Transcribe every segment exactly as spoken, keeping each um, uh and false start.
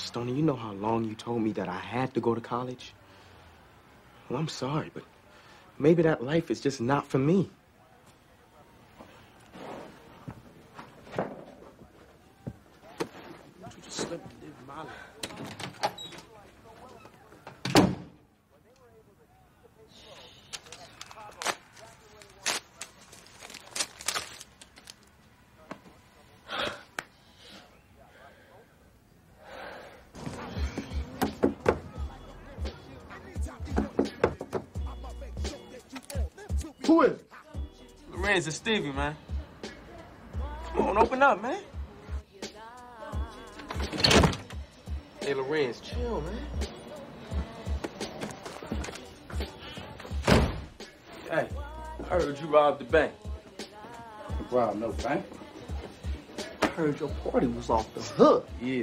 Stoney, you know how long you told me that I had to go to college? Well, I'm sorry, but maybe that life is just not for me. You just slip and live my life. Who is it? Lorenz and Stevie, man. Come on, open up, man. Hey, Lorenz, chill, man. Hey, I heard you robbed the bank. Rob, no bank. I heard your party was off the hook. Yeah.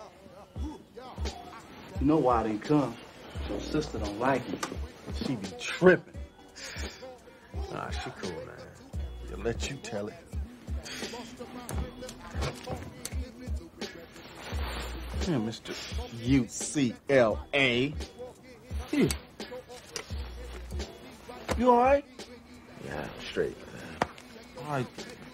You know why I didn't come? Your sister don't like me. She be tripping. Nah, she cool, man. I'll let you tell it. Here, Mister U C L A. Here. You all right? Yeah, I'm straight, man. All right.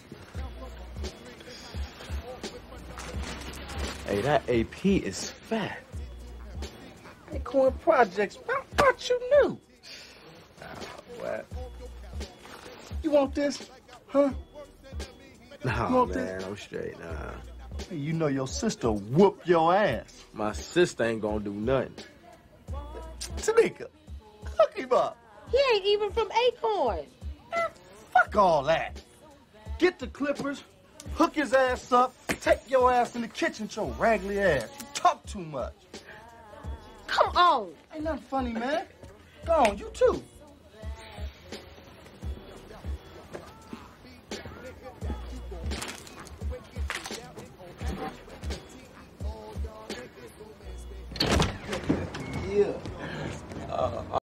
Hey, that A P is fat. Acorn Projects, I thought you knew. Nah, what? You want this? Huh? Nah, You want man, this? I'm straight, nah. Hey, you know your sister whoop your ass. My sister ain't gonna do nothing. Tanika, hook him up. He ain't even from Acorn. Man, fuck all that. Get the clippers, hook his ass up, take your ass in the kitchen with your raggedy ass. You talk too much. Come on. Ain't nothing funny, man. Go on, you too. Yeah. Uh,